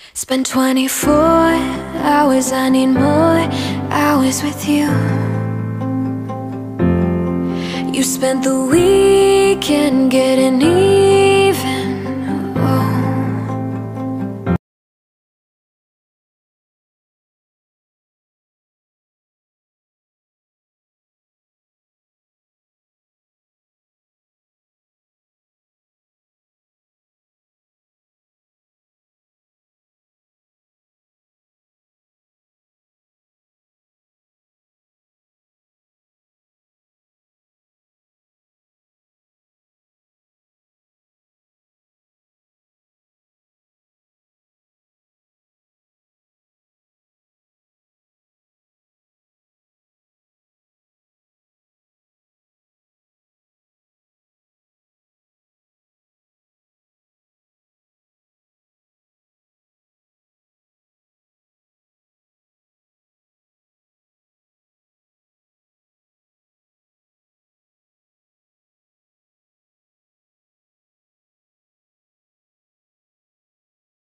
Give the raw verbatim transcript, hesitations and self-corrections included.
Spend twenty-four hours, I need more hours with you. You spent the weekend getting easy.